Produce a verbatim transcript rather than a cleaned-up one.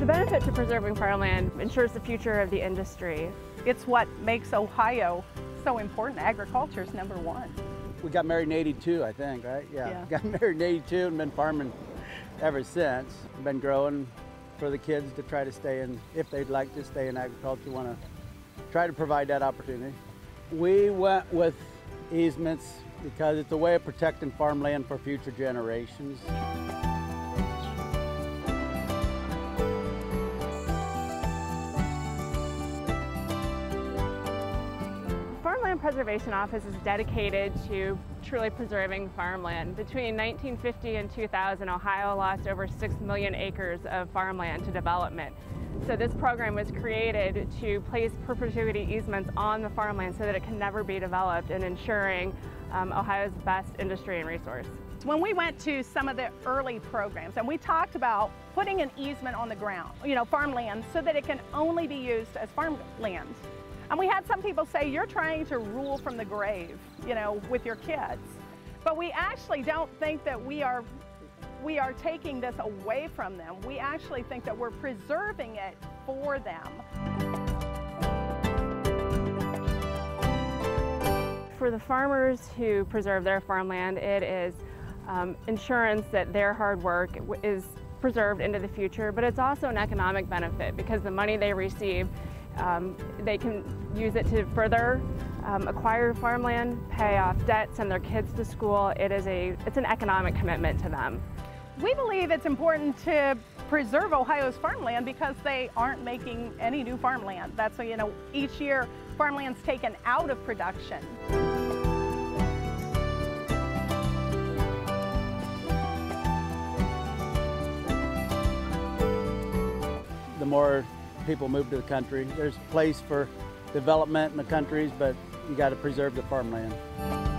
The benefit to preserving farmland ensures the future of the industry. It's what makes Ohio so important. Agriculture is number one. We got married in eighty-two, I think, right? Yeah. Yeah. Got married in eighty-two and been farming ever since. Been growing for the kids to try to stay in, if they'd like to stay in agriculture, want to try to provide that opportunity. We went with easements because it's a way of protecting farmland for future generations. Farmland Preservation Office is dedicated to truly preserving farmland. Between nineteen fifty and two thousand, Ohio lost over six million acres of farmland to development. So this program was created to place perpetuity easements on the farmland so that it can never be developed, and ensuring um, Ohio's best industry and resource. When we went to some of the early programs and we talked about putting an easement on the ground, you know, farmland, so that it can only be used as farmland. And we had some people say, you're trying to rule from the grave, you know, with your kids. But we actually don't think that we are, we are taking this away from them. We actually think that we're preserving it for them. For the farmers who preserve their farmland, it is um, insurance that their hard work is preserved into the future, but it's also an economic benefit because the money they receive, um, they can use it to further um, acquire farmland, pay off debt, send their kids to school. It is a, it's an economic commitment to them. We believe it's important to preserve Ohio's farmland because they aren't making any new farmland. That's, you know, each year farmland's taken out of production. The more people move to the country, there's a place for development in the countries, but you got to preserve the farmland.